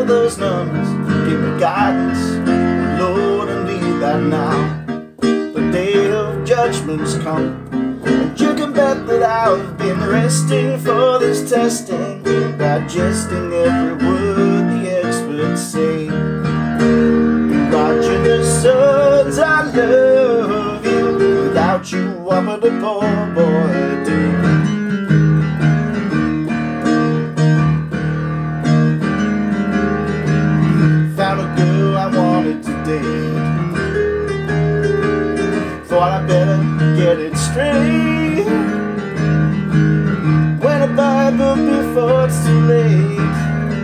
know those numbers. Give me guidance, Lord, and lead that now. The day of judgment's come, and you can bet that I've been resting for this testing, digesting every word the experts say. Watching the sons, I love you. Without you, what would a poor boy do? Found a girl I wanted to date. Thought I better get it straight. Went a Bible before it's too late.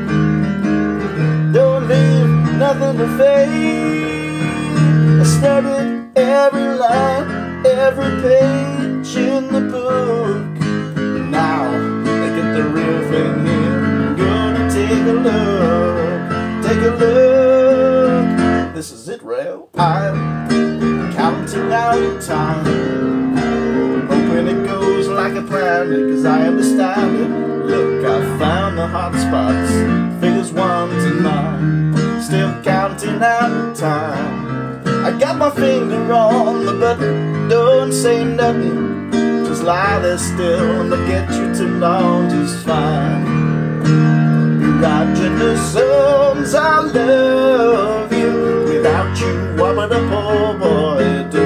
Don't leave nothing to fade. I studied every line, every page in the book. But now I get the real thing here. I'm gonna take a look, take a look. This is it, Rail. I'm counting out time, hoping it goes like I planned it, 'cause I understand it. Look, I found the hot spots, figures 1 to 9. Still counting out time. I got my finger on the button, don't say nothing, just lie there still, and they'll get you too long just fine. You're watching the songs, I love you. Without you, what would a poor boy do?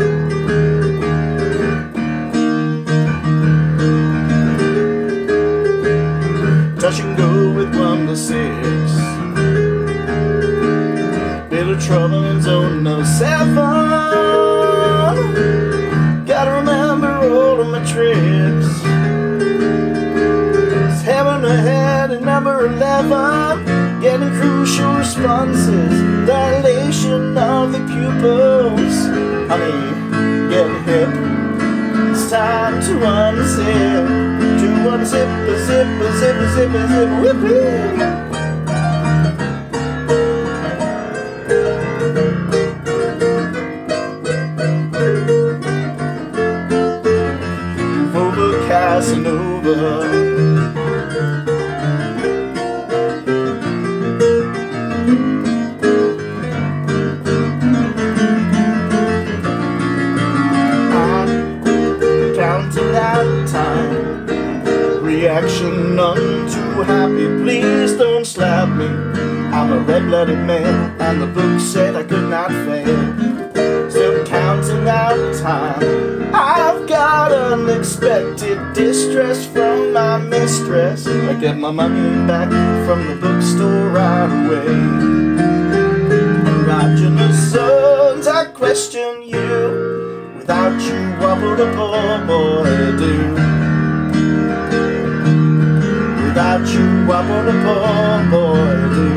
Touch and go with 1 to 6. Bit of trouble in zone no 7. Gotta remember all of my trips. It's heaven ahead at number 11. Getting crucial responses, dilation of the pupils. Honey, get hip. It's time to unzip. To unzip, a zip, a zip, a zip, a zip, whip. Casanova. I'm counting out time. Reaction none too happy. Please don't slap me. I'm a red-blooded man, and the book said I could not fail. Still counting out time. I've got unexpected distress from my mistress. I get my money back from the bookstore right away. Watching the sons, I question you. Without you, what would a poor boy do? Without you, what would a poor boy do?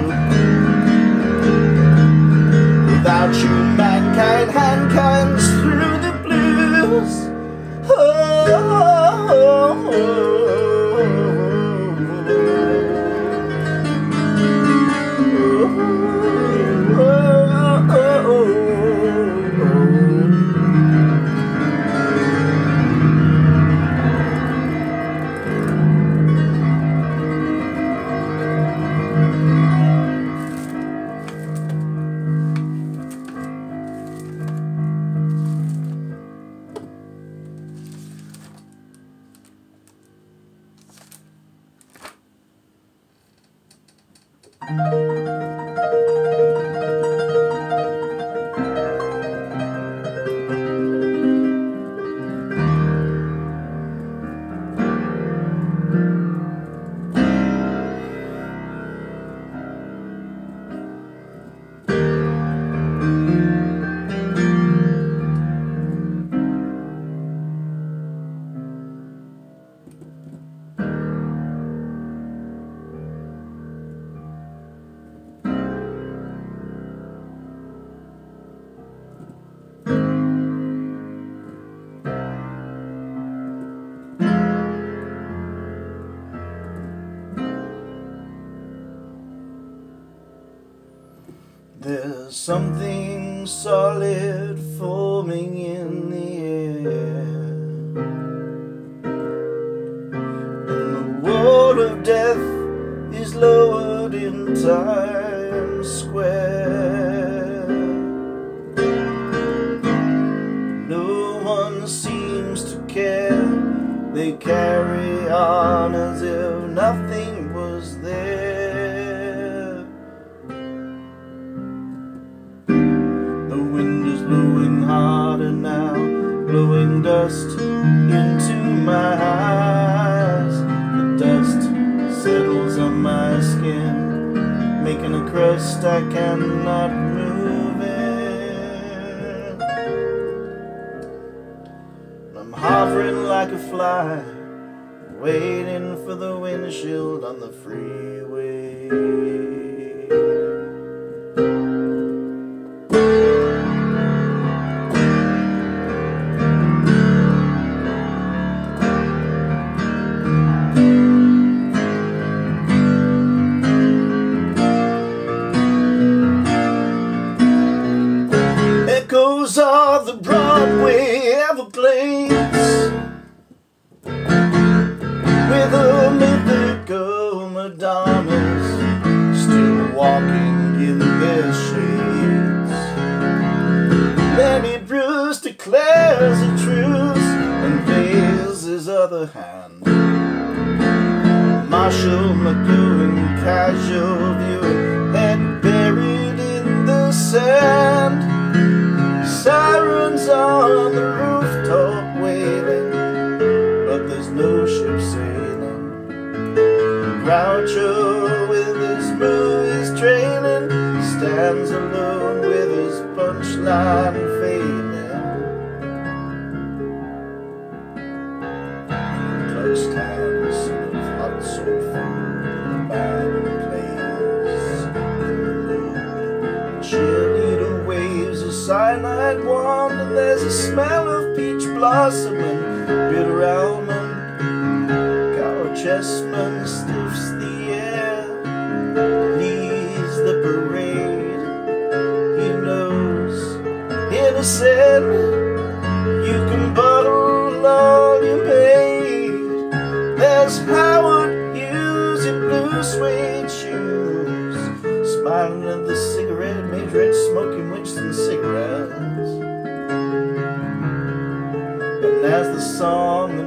Without you, mankind, handkinds through the blues. Oh, oh, oh, There's something solid forming in the air, and the wall of death is lowered in in Times Square. No one seems to care. They carry on as if nothing was there. The wind is blowing harder now, blowing dust into my eyes. The dust settles on my skin, making a crust I cannot move in. I'm hovering like a fly, waiting for the windshield on the freeway. Echoes of the Broadway Everglades, with the mythical Madonnas still walking in their shades. Lenny Bruce declares a truce and plays his other hand. Marshall McLuhan, casual view, head buried in the sand. Sirens on the rooftop wailing, but there's no ship sailing. Groucho with his movies trailing stands alone with his punchline failing. Clutchtown of hot soul food, the band plays in the mood. Cheerleader waves a cyanide wand, and there's a smell of peach blossom and bitter almond. Carl Chessman stiffs the air, leads the parade. He knows, innocent, you can bottle all you made. There's Howard Hughes in blue suede shoes, smiling at the cigarette, Majorette smoking Winston cigarettes. And as the song